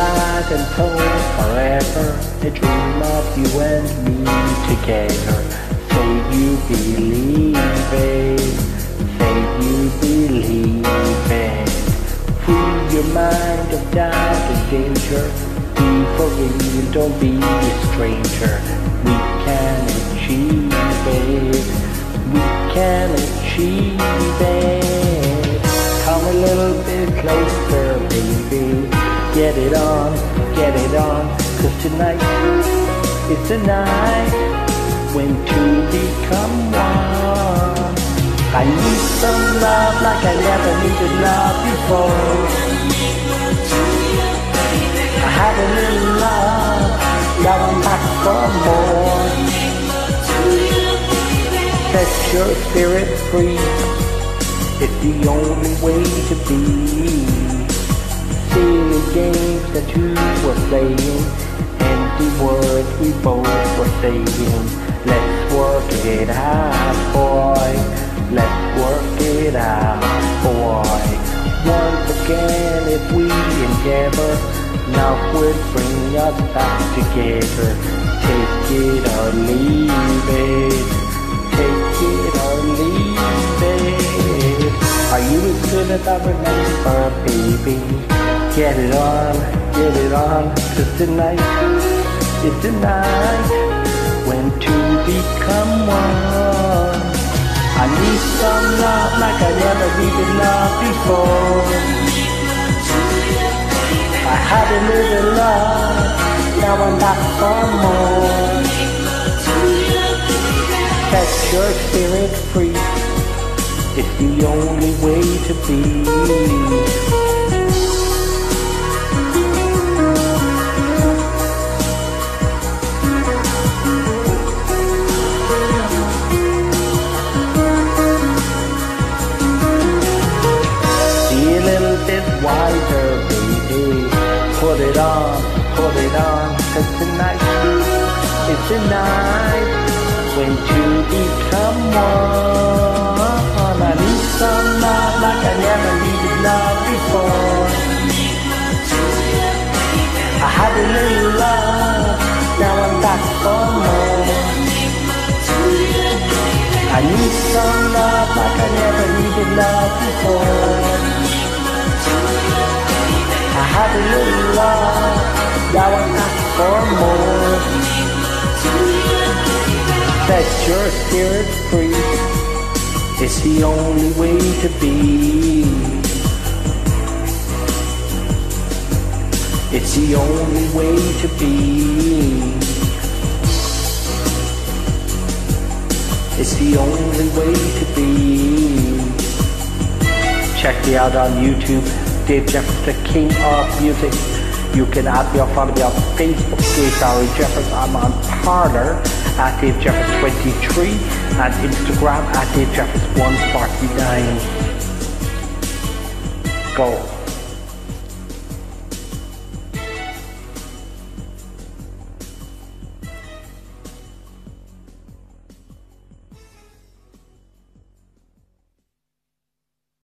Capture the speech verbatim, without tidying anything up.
light until forever. A dream of you and me together. Say you believe it, say you believe it. Free your mind of doubt and danger. Be for real, don't be a stranger. We can achieve it, we can achieve it. Come a little bit closer, baby. Get it on, get it on. Cause tonight, it's a night when two become one. I need some love like I never needed love before. I had a little love, now I'm back for more. Set your spirit free, it's the only way to be. Silly games that you were playing, empty words we both were saying. Let's work it out, boy. Let's work it out, boy. Once again, if we endeavor, love will bring us back together. Take it or leave it, take it or leave it. Are you as good as I remember, baby? Get it on, get it on. Cause tonight, it's the night when two become one. I need some love like I never needed love before. I had a little love, now I'm back for more. Set your spirit free, it's the only way to be. Wiser, baby. Put it on, put it on. Cause tonight, it's the night when two become one. I need some love like I never needed love before. I had a little love, now I'm back for more. I need some love like I never needed love before. I had a little love, now I'm back for more. Set your spirit free, it's the only way to be. It's the only way to be. It's the only way to be. Check me out on YouTube. Dave Jeffers, the king of music. You can add me or follow me on Facebook, Dave Barry Jeffers. I'm on Parler at Dave Jeffers twenty-three and Instagram at Dave Jeffers one forty-nine. Go.